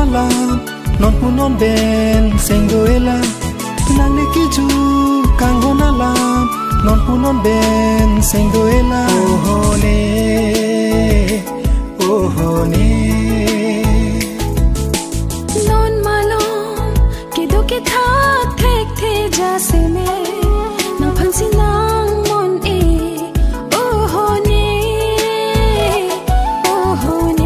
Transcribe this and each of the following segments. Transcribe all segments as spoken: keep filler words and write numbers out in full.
alam non punon ben senggoela nang nikiju kanggon alam non punon ben senggoela ohone ohone non malom kedo ke thak thek the jase me nang phansi nang mon e ohone ohone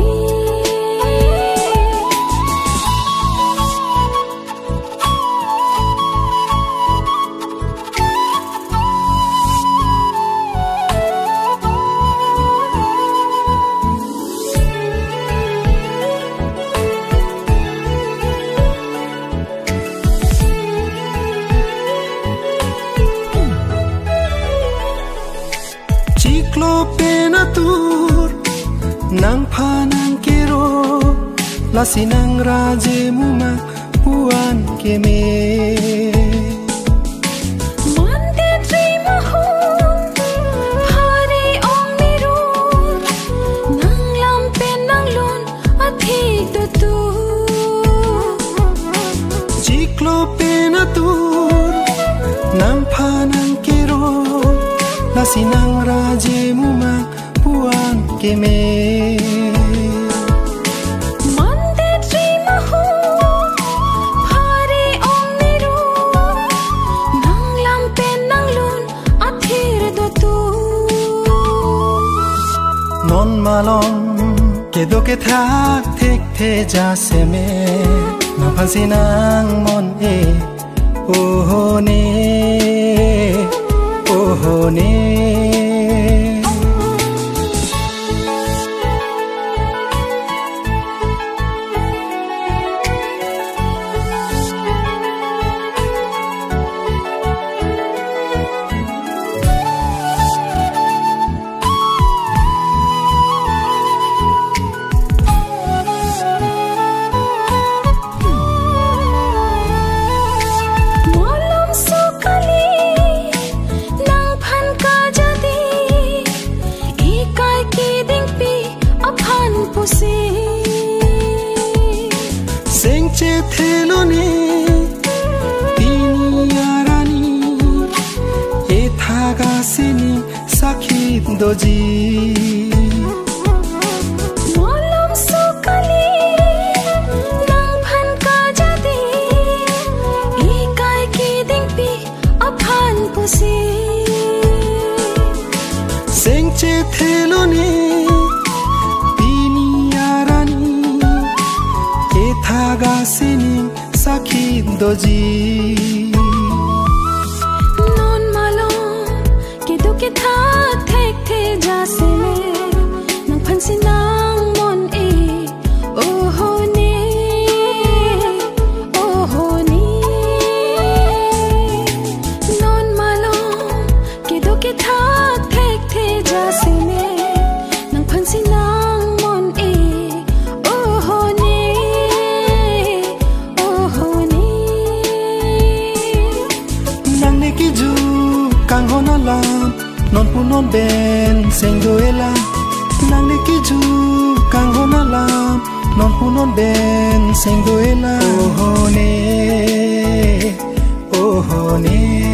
Ciklo penatur nang panang kero lasi nang raje muma puan keme mande dream hum phare ong miru nang lam pen nang lon athi do tu Ciklo penatur nang panang kero lasi nang raje muma puan keme mande dream hum phare ong miru nang lam pen nang lon athir do tu non malom kedo ke thak thek the jase me na phansi nang mon e ohone ohone Malam sekali nang phan ka jadi ikai ki ding pi aphan pusi sengche thelo ne tiniyarani e thaga sini sakhi doji Malam sekali nang phan ka jadi ikai ki ding pi aphan pusi sengche thelo ne tiniyarani e thaga sini sakhi doji non malom kedo ke thak thek the jase me nang phan si nang mon e ohone ohone non malom kedo ke thak thek the jase me nang phan si nang mon e ohone ohone nang nikiju kanggon alam non punon ben senggoela nang nikiju kanggon alam non punon ben senggoela ohone ohone